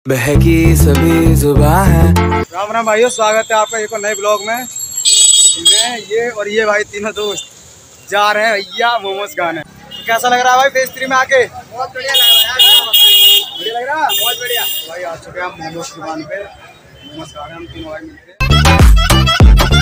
बहकी सभी जुबान है। राम राम भाइयों, स्वागत है आपका एक और नए ब्लॉग में। मैं ये भाई तीनों दोस्त जा रहे हैं भैया मोमोज खाने। तो कैसा लग रहा है भाई फेज 3 में आके? बहुत बढ़िया लग रहा है यार। बढ़िया लग रहा है, बहुत बढ़िया। भाई आ चुके हैं हम मोमोज की दुकान पे, मोमोज खा रहे हैं हम तीनों भाई मिलके।